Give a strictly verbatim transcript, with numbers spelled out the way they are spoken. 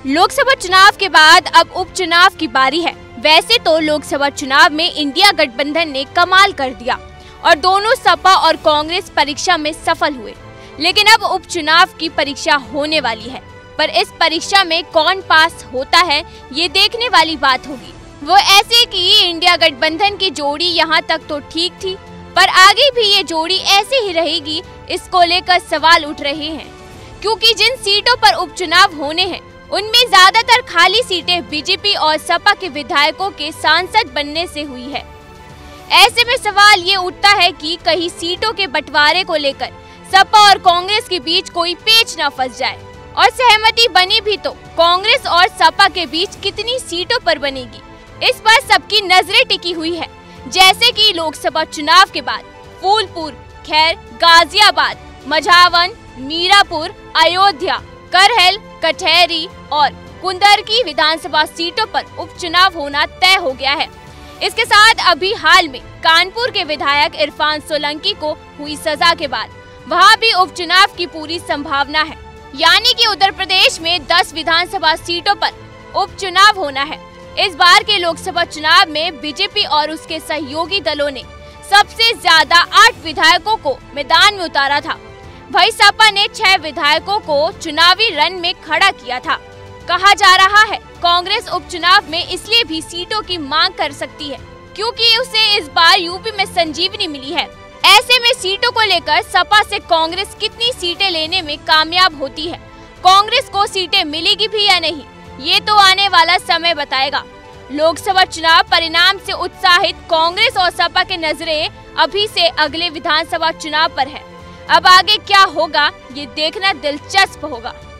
लोकसभा चुनाव के बाद अब उपचुनाव की बारी है। वैसे तो लोकसभा चुनाव में इंडिया गठबंधन ने कमाल कर दिया और दोनों सपा और कांग्रेस परीक्षा में सफल हुए, लेकिन अब उपचुनाव की परीक्षा होने वाली है। पर इस परीक्षा में कौन पास होता है, ये देखने वाली बात होगी। वो ऐसे कि इंडिया गठबंधन की जोड़ी यहाँ तक तो ठीक थी, पर आगे भी ये जोड़ी ऐसे ही रहेगी, इसको लेकर सवाल उठ रहे हैं। क्योंकि जिन सीटों पर उपचुनाव होने हैं उनमें ज्यादातर खाली सीटें बीजेपी और सपा के विधायकों के सांसद बनने से हुई है। ऐसे में सवाल ये उठता है कि कहीं सीटों के बंटवारे को लेकर सपा और कांग्रेस के बीच कोई पेच न फंस जाए, और सहमति बनी भी तो कांग्रेस और सपा के बीच कितनी सीटों पर बनेगी, इस पर सबकी नजरें टिकी हुई है। जैसे कि लोकसभा चुनाव के बाद फूलपुर, खैर, गाजियाबाद, मझावन, मीरापुर, अयोध्या, करहल, कटहरी और कुंदरकी विधानसभा सीटों पर उपचुनाव होना तय हो गया है। इसके साथ अभी हाल में कानपुर के विधायक इरफान सोलंकी को हुई सजा के बाद वहां भी उपचुनाव की पूरी संभावना है। यानी कि उत्तर प्रदेश में दस विधानसभा सीटों पर उपचुनाव होना है। इस बार के लोकसभा चुनाव में बीजेपी और उसके सहयोगी दलों ने सबसे ज्यादा आठ विधायकों को मैदान में उतारा था। वहीं सपा ने छह विधायकों को चुनावी रण में खड़ा किया था। कहा जा रहा है कांग्रेस उपचुनाव में इसलिए भी सीटों की मांग कर सकती है क्योंकि उसे इस बार यूपी में संजीवनी मिली है। ऐसे में सीटों को लेकर सपा से कांग्रेस कितनी सीटें लेने में कामयाब होती है, कांग्रेस को सीटें मिलेगी भी या नहीं, ये तो आने वाला समय बताएगा। लोकसभा चुनाव परिणाम से उत्साहित कांग्रेस और सपा की नजरें अभी से अगले विधानसभा चुनाव पर है। अब आगे क्या होगा, ये देखना दिलचस्प होगा।